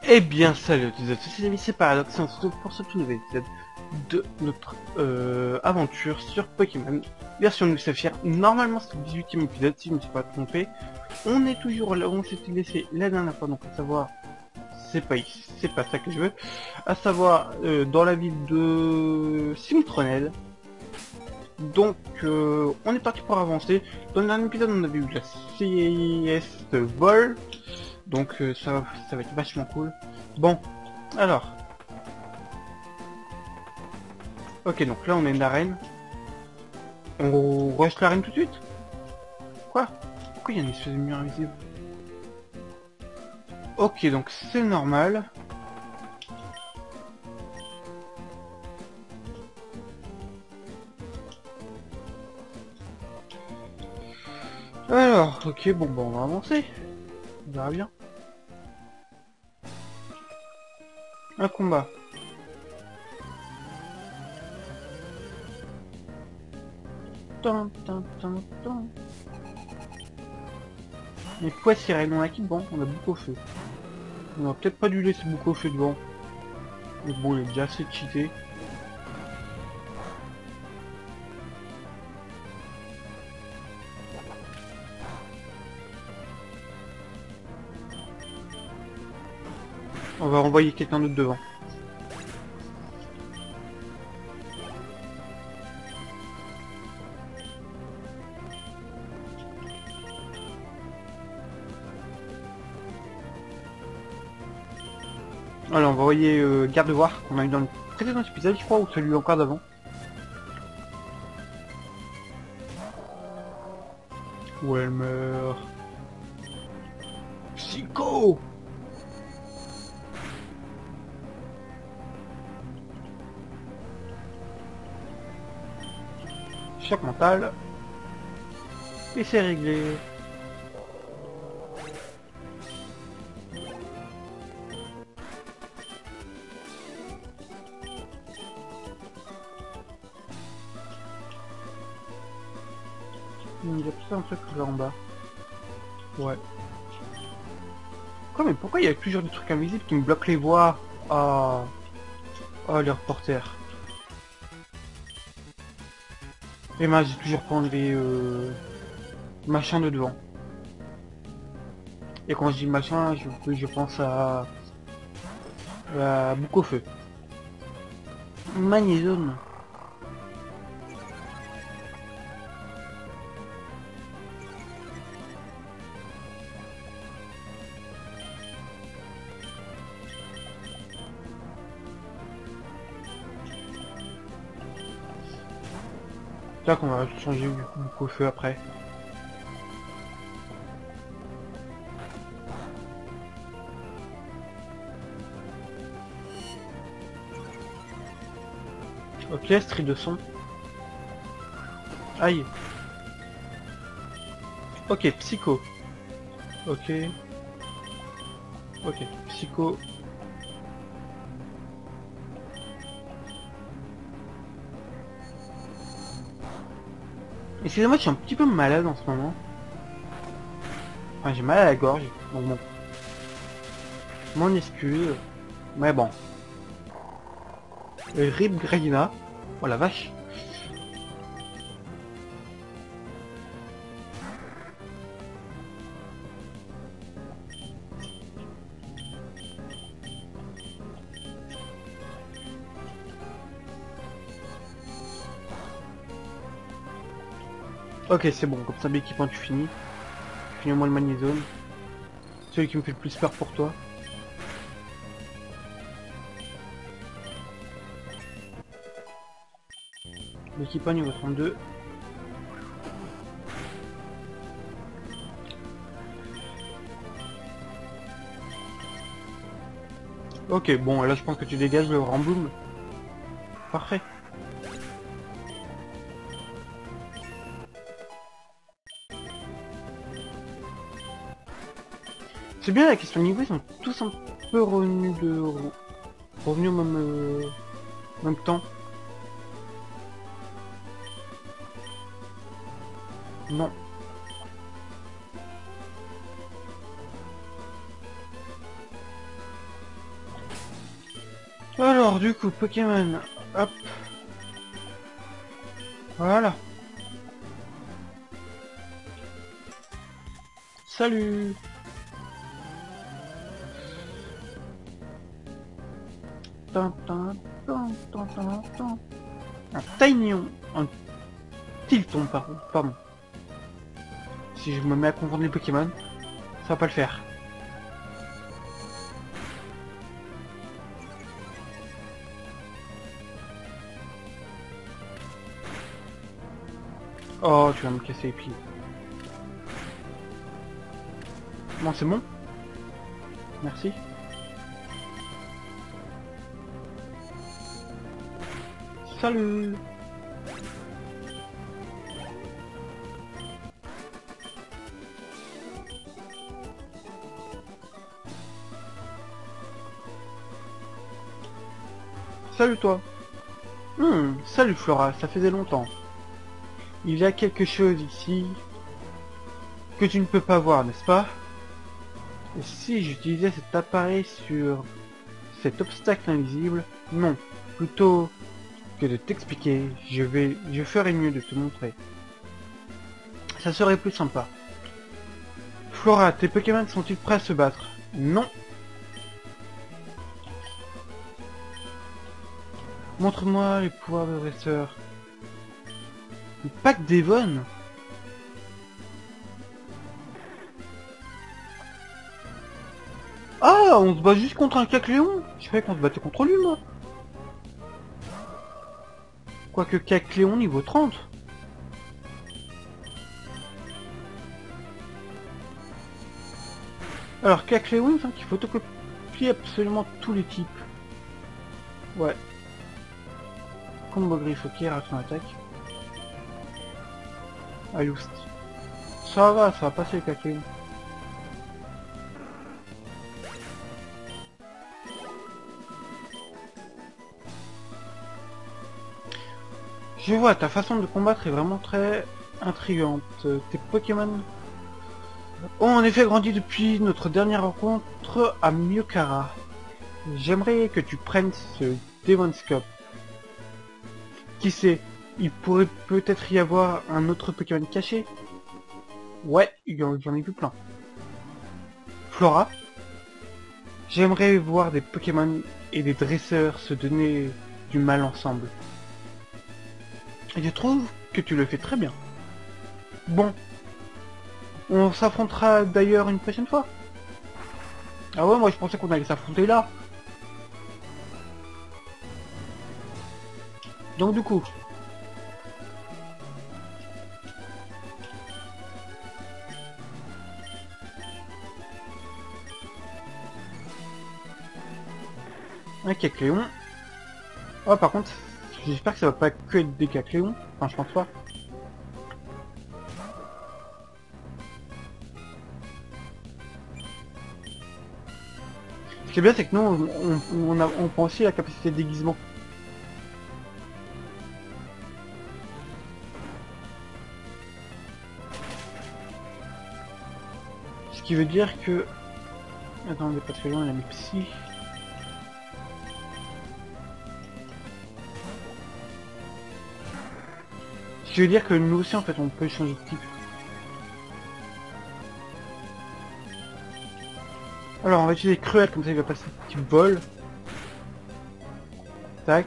Eh bien salut à tous et à tous, les amis, c'est Paradox et on se retrouve pour ce tout nouvel épisode de notre aventure sur Pokémon version Nuit Saphir. Normalement c'est le 18ème épisode si je ne me suis pas trompé. On est toujours là où on s'était laissé la dernière fois, donc à savoir, c'est pas ici, c'est pas ça que je veux, à savoir dans la ville de Simtronel. Donc on est parti pour avancer. Dans le dernier épisode on avait eu la CS Vol. Donc ça va être vachement cool. Bon, alors. Ok, donc là on a une arène. On rush l'arène tout de suite? Quoi? Pourquoi il y a une espèce de mur invisible? Ok, donc c'est normal. Alors, ok, bon bah on va avancer. On verra bien. Un combat. Tan, tan, tan, tan. Mais quoi sirène, on a qui devant? On a beaucoup au feu. On aurait peut-être pas dû laisser beaucoup au feu devant. Mais bon, il est déjà assez cheaté. On va renvoyer quelqu'un d'autre devant. Alors on va envoyer Gardevoir qu'on a eu dans le précédent épisode je crois, ou celui encore d'avant. Où elle meurt. Psycho. Choc mental. Et c'est réglé. Il y a peut-être un truc là en bas. Ouais. Quoi, mais pourquoi il y a plusieurs de trucs invisibles qui me bloquent les voies? Ah. Oh les reporters. Et moi j'ai toujours pas enlevé machin de devant. Et quand je dis machin, je pense à bouc au feu. Magnézone. Là qu'on va changer du coup bouc au feu après. Ok, stri de son. Aïe. Ok, psycho. Ok. Ok, psycho. Excusez-moi, je suis un petit peu malade en ce moment. Enfin, j'ai mal à la gorge, donc bon. Mon excuse. Mais bon. Rip Grayna. Oh la vache. Ok, c'est bon, comme ça l'équipement tu finis. Finis au moins le magnézone. Celui qui me fait le plus peur pour toi. L'équipement niveau 32. Ok, bon, là je pense que tu dégages le Rambloom. Parfait. C'est bien la question de niveau, ils sont tous un peu revenus revenus au même temps. Non. Alors du coup, Pokémon, hop. Voilà. Salut. Tin, tin, tin, tin, tin, tin. Un Taignon. Un Tilton, pardon. Si je me mets à confondre les Pokémon, ça va pas le faire. Oh, tu vas me casser les pieds. Bon, c'est bon. Merci. Salut. Salut toi. Salut Flora, ça faisait longtemps. Il y a quelque chose ici que tu ne peux pas voir, n'est-ce pas? Et si j'utilisais cet appareil sur cet obstacle invisible? Non. Plutôt que de t'expliquer, je ferais mieux de te montrer. Ça serait plus sympa. Flora, tes Pokémon sont-ils prêts à se battre? Non. Montre-moi les pouvoirs de dresseur. Le pack d'Evon. Ah, on se bat juste contre un Cacléon. Je savais qu'on se battait contre lui, moi. Quoique Cacléon niveau 30. Alors Cacléon, il qu'il photocopie absolument tous les types. Ouais. Combo griffe, ok, rate son attaque. Aloust. Ça va passer le Cacléon. Je vois, ta façon de combattre est vraiment très intrigante. Tes Pokémon ont en effet grandi depuis notre dernière rencontre à Myokara. J'aimerais que tu prennes ce Devonscope. Qui sait, il pourrait peut-être y avoir un autre Pokémon caché. Ouais, j'en ai vu plein. Flora, j'aimerais voir des Pokémon et des dresseurs se donner du mal ensemble. Et je trouve que tu le fais très bien. Bon, on s'affrontera d'ailleurs une prochaine fois. Ah ouais, moi je pensais qu'on allait s'affronter là. Donc du coup... un Cacléon. Oh par contre, j'espère que ça va pas que être des Cacléons. Enfin je pense pas. Ce qui est bien c'est que nous on prend aussi la capacité de déguisement. Ce qui veut dire que... Attendez, pas très loin, il a mis psy. Ce qui veut dire que nous aussi en fait on peut changer de type. Alors on va utiliser Cruel, comme ça il va passer type vol. Tac.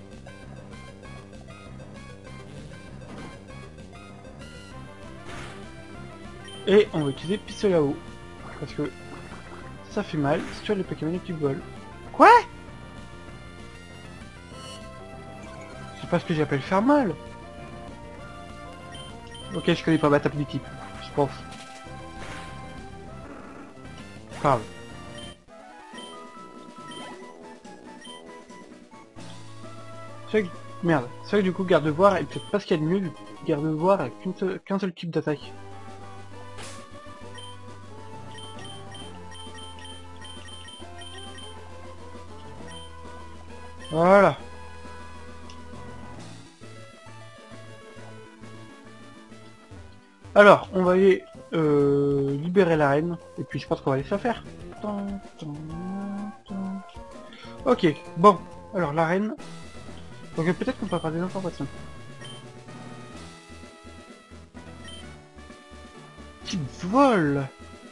Et on va utiliser pistolet à eau. Parce que ça fait mal sur les Pokémon qui volent. Quoi? C'est pas ce que j'appelle faire mal. Ok, je connais pas ma table d'équipe, je pense. Parle. C'est vrai que... Merde. C'est vrai que du coup, garde-voir est peut-être pas ce qu'il y a de mieux. Garde-voir a qu'un seul type d'attaque. Voilà. Alors, on va aller libérer l'arène, et puis je pense qu'on va aller se la faire. Ok, bon. Alors l'arène. Donc peut-être qu'on peut avoir des informations. Type vol.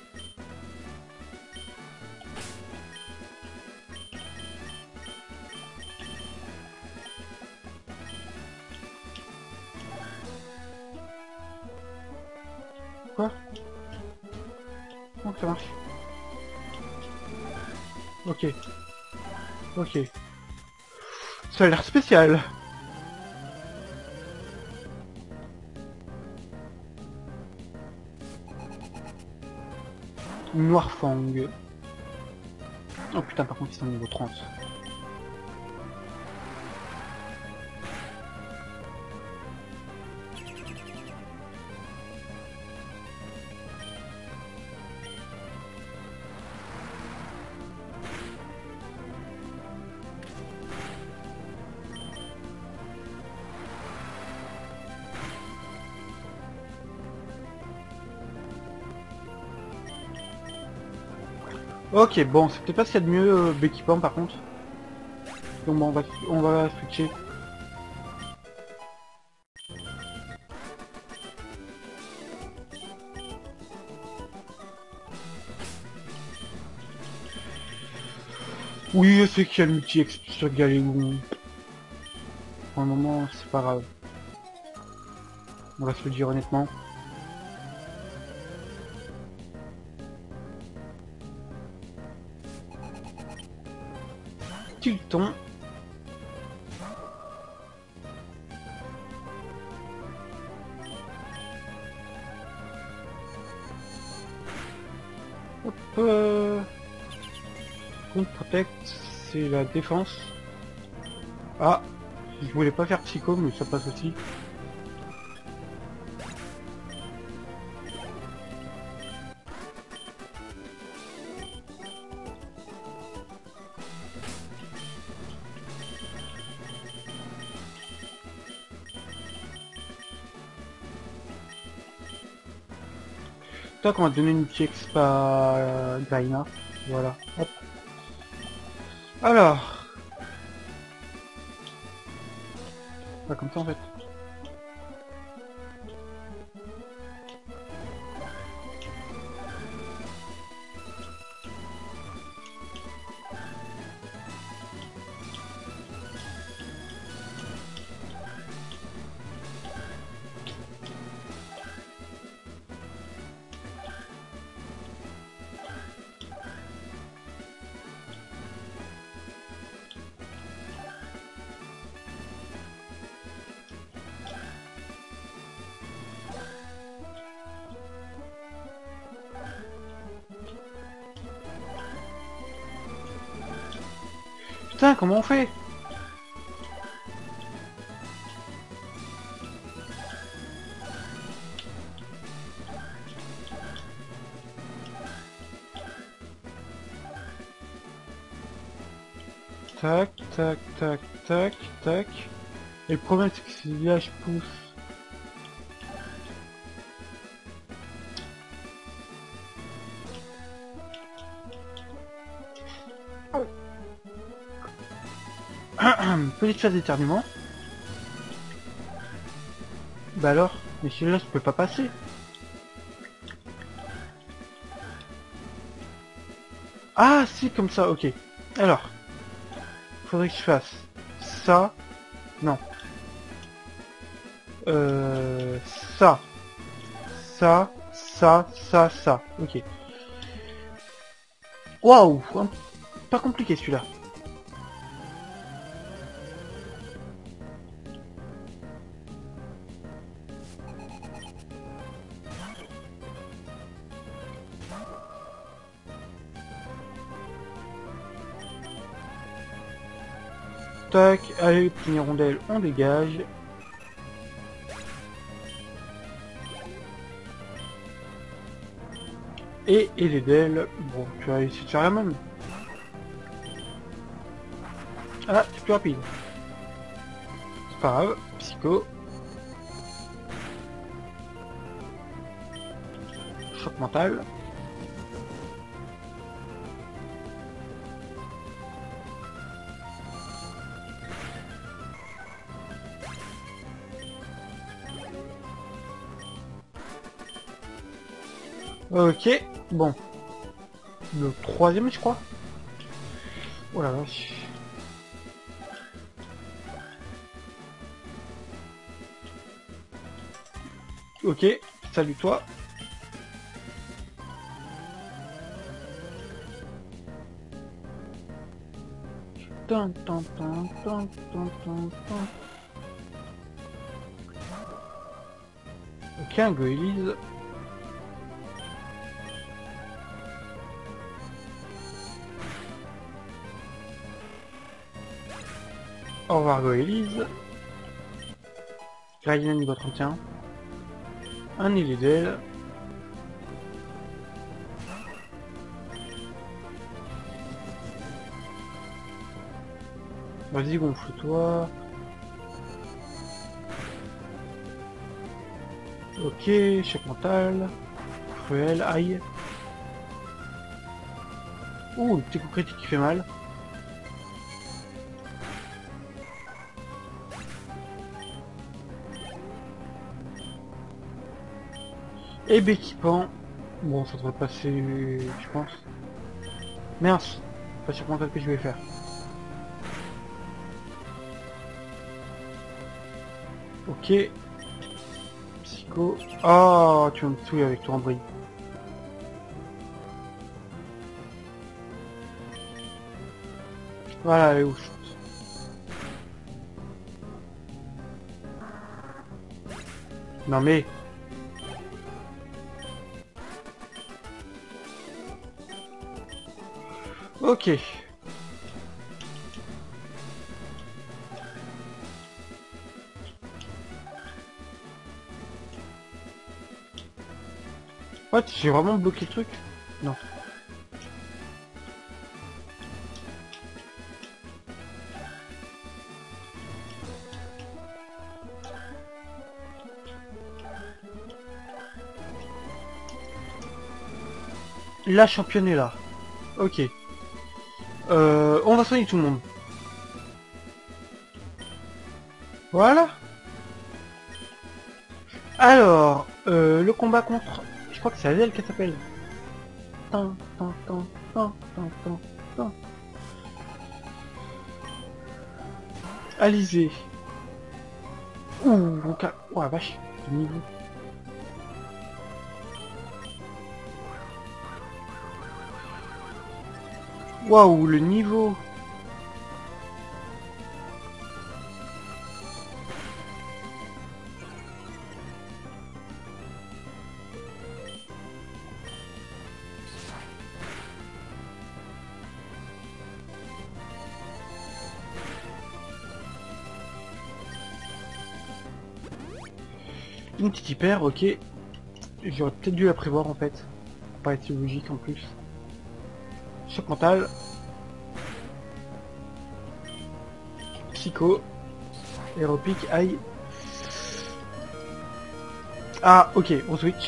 Quoi? Donc ça marche. Ok. Ok. Ça a l'air spécial. Noirfang. Oh putain, par contre ils sont niveau 30. Ok, bon, c'est peut-être pas ce qu'il y a de mieux d'équipement par contre. Donc bon, on va switcher. Oui, je sais qu'il y a le multi-exp sur Galéon. Pour le moment, c'est pas grave. On va se le dire honnêtement. Tilton. Hop. Contre Protect, c'est la défense. Ah, je voulais pas faire psycho, mais ça passe aussi. Tac, on va donner une petite exp à Gaina. Voilà. Hop. Alors. Pas comme ça en fait. Putain, comment on fait? Tac, tac, tac, tac, tac. Et le problème c'est que si là je pousse... Petite phase d'éternuement. Bah alors, mais celui-là je peux pas passer. Ah si, comme ça, ok. Alors, faudrait que je fasse ça. Non. Euh, ça. Ça. Ok. Waouh, pas compliqué celui-là. Tac, allez, petite rondelle, on dégage. Et les d'elle, bon, tu vas essayer de faire la même. Ah, c'est plus rapide. C'est pas grave, psycho. Choc mental. Ok, bon. Le troisième, je crois. Oh la vache. Ok, salut toi. Tan, tan, tan, tan, tan, tan, tan. Ok, un Goélise. Au revoir Goélise. Gradienne niveau 31. Un Illidel. Vas-y, gonfle-toi. Ok, choc mental. Cruel, aïe. Ouh, le petit coup critique qui fait mal. Et Béquipant. Bon, ça devrait passer, je pense. Mince, pas sur mental que je vais faire. Ok. Psycho. Oh, tu vas me tuer avec ton abri. Voilà, elle est où? Non mais... Ok. What? J'ai vraiment bloqué le truc? Non. La championne est là. Ok. On va soigner tout le monde. Voilà. Alors, le combat contre... Je crois que c'est Adèle qui s'appelle. Tan, tan, tan, tan, tan, tan, tan. Alizé. Ouh, ok. Oh la vache. Le niveau. Waouh, le niveau. Une petite hyper, ok. J'aurais peut-être dû la prévoir en fait. Pour pas être logique en plus. Choc mental. Psycho. Aéropique, aïe. Ah, ok, on switch.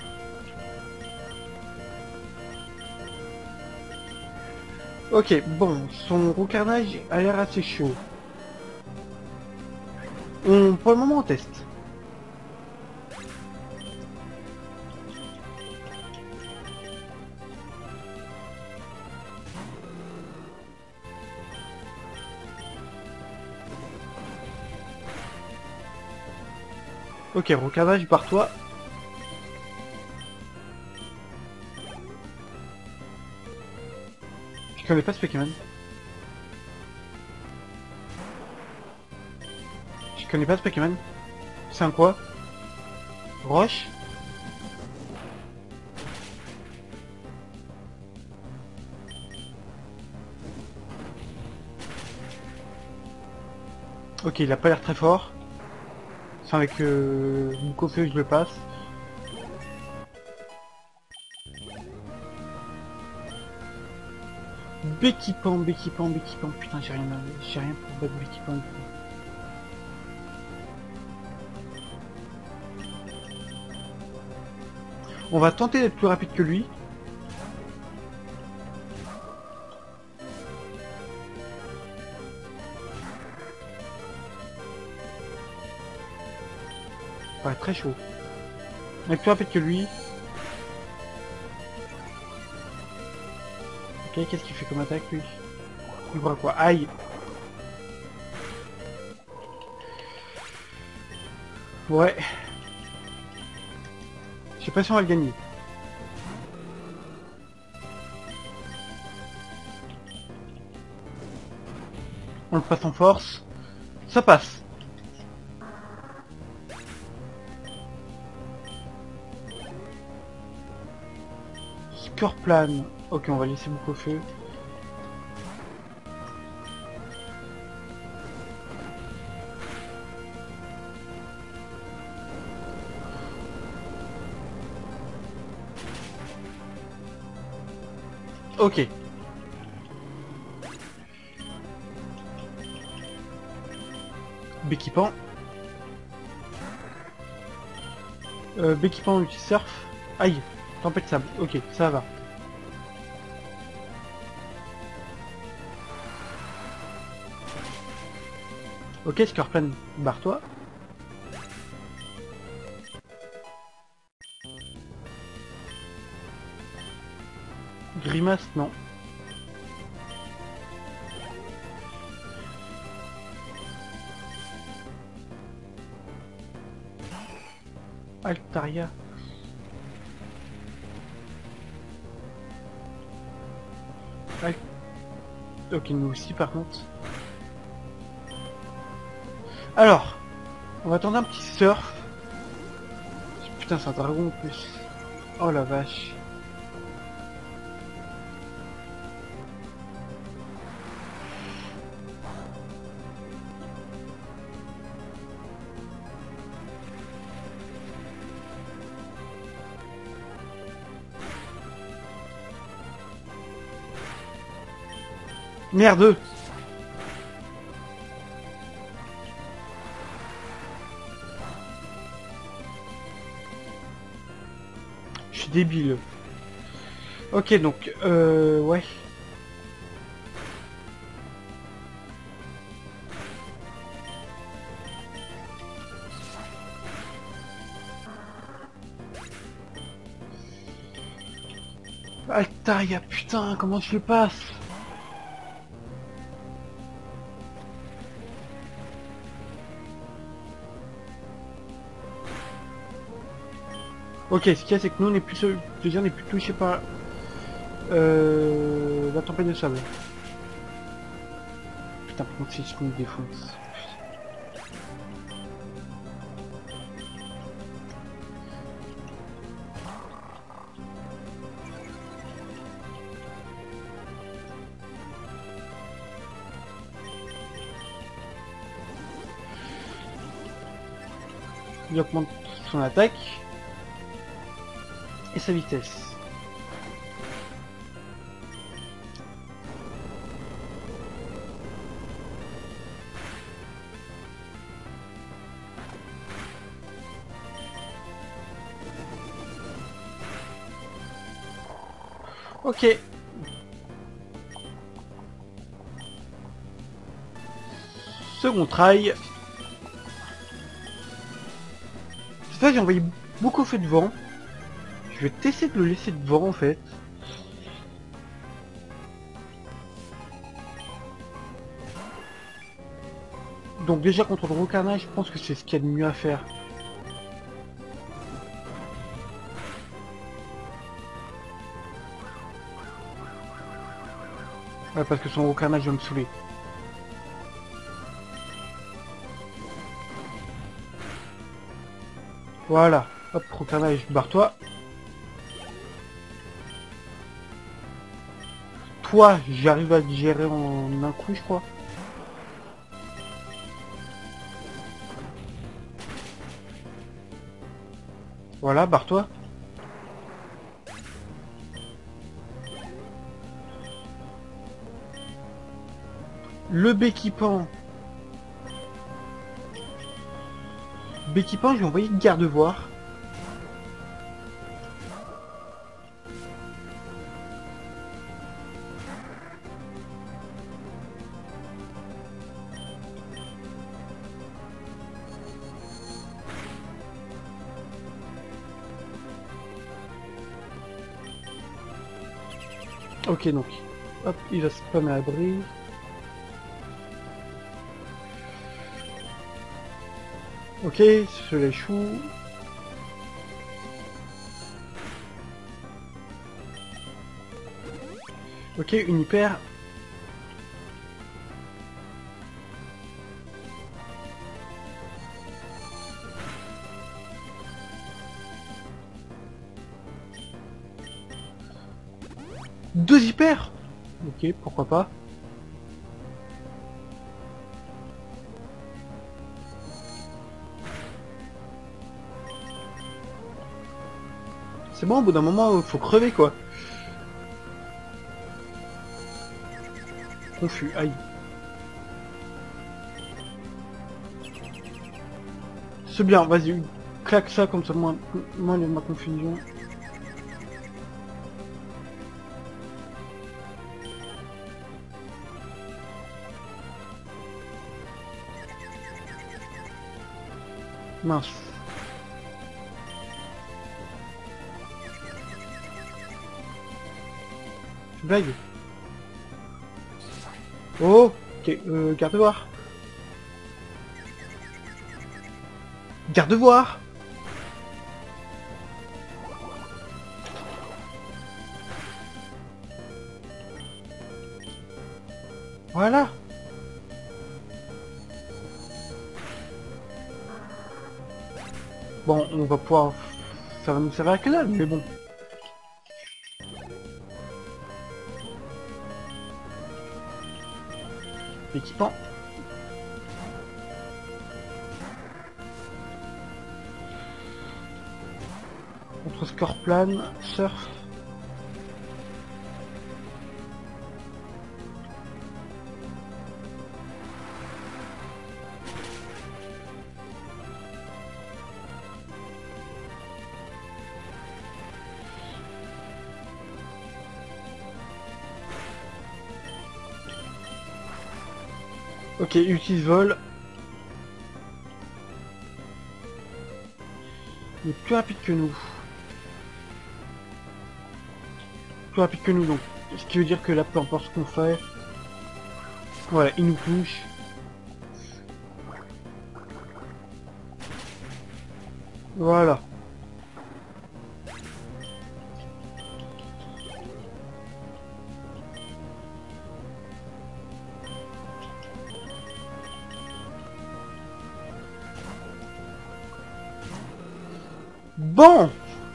Ok, bon, son roucarnage a l'air assez chaud. Pour le moment, on teste. Ok, roucarnage, barre-toi. Je connais pas ce Pokémon. Je connais pas ce Pokémon. C'est un quoi? Roche? Ok, il a pas l'air très fort. C'est avec Nico Feu que je le passe. Béquipant, Béquipant, Béquipant. Putain, j'ai rien pour battre Béquipant. On va tenter d'être plus rapide que lui. Ça va être très chaud. On est plus rapide que lui. Ok, qu'est-ce qu'il fait comme attaque lui? Il voit quoi? Aïe! Ouais. Je sais pas si on va le gagner. On le passe en force. Ça passe. Scorpion. Ok, on va laisser beaucoup au feu. Ok. Béquipant. Béquipant utilise surf. Aïe. Tempête de sable. Ok, ça va. Ok, Scorpion, barre-toi. Grimace, non. Altaria. Al... Ok, nous aussi par contre. Alors, on va attendre un petit surf. Putain, c'est un dragon en plus. Oh la vache. Merde! Je suis débile. Ok, donc, ouais. Altaria, putain, comment je le passe? Ok, ce qu'il y a, c'est que nous, on est plus, on est plus touché par la tempête de sable. Putain, par contre, c'est ce qu'on nous défonce. Il augmente son attaque et sa vitesse. Ok. Second try. Cette fois, j'ai envoyé beaucoup fait de vent. Je vais tester de le laisser devant en fait. Donc déjà contre le recarnage, je pense que c'est ce qu'il y a de mieux à faire. Ouais, parce que son recarnage va me saouler. Voilà. Hop, recarnage, barre-toi. Toi, j'arrive à le gérer en un coup, je crois. Voilà, barre-toi. Le Béquipant. Béquipant, je vais envoyer une garde-voir. Ok, donc. Hop, il va se spam à l'abri. Ok, cela échoue. Ok, une hyper. Deux hyper. Ok, pourquoi pas. C'est bon, au bout d'un moment, faut crever quoi. Confus, aïe. C'est bien, vas-y, claque ça comme ça, moi il y a ma confusion. Mince. Tu blagues? Oh, ok, garde-voir. Garde-voir. Voilà. Bon, on va pouvoir... Ça va nous servir à que dalle, mais bon. Équipant. Contre Scorpion, Surf. Ok, utilise vol. Il est plus rapide que nous. Plus rapide que nous donc. Ce qui veut dire que là, peu importe ce qu'on fait. Voilà, il nous touche. Voilà. Bon.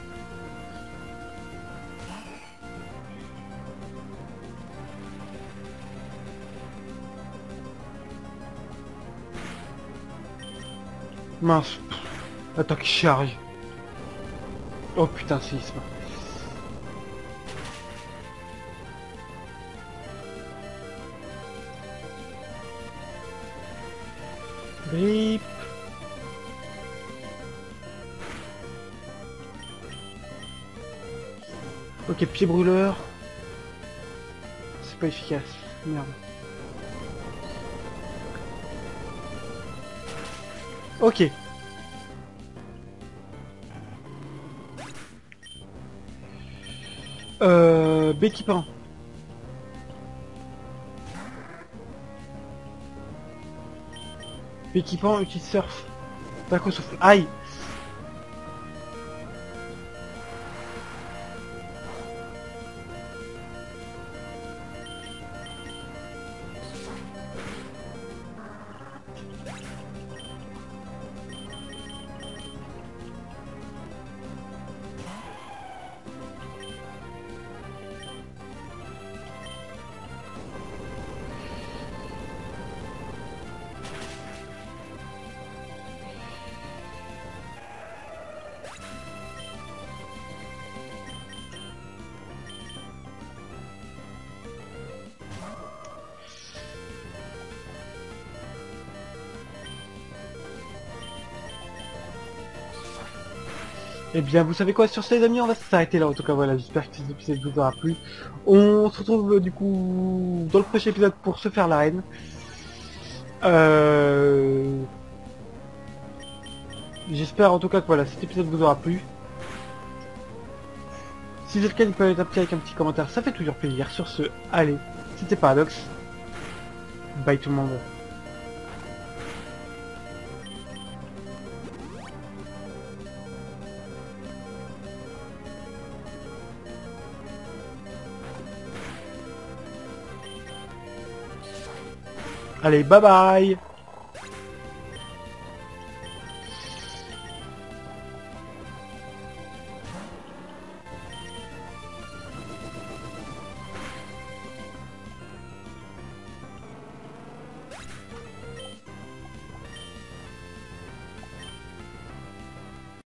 Mince. Attaque charge. Oh putain, séisme. Grip. Ok, pied brûleur. C'est pas efficace. Merde. Ok. Béquipin. Béquipin utilise surf. Tac au souffle. Aïe. Eh bien, vous savez quoi, sur ça les amis, on va s'arrêter là. En tout cas, voilà, j'espère que cet épisode vous aura plu. On se retrouve du coup dans le prochain épisode pour se faire l'arène. J'espère en tout cas que voilà, cet épisode vous aura plu. Si c'est le cas, n'hésitez pas à taper avec un petit commentaire, ça fait toujours plaisir. Sur ce, allez, c'était Paradox. Bye tout le monde. Allez, bye bye.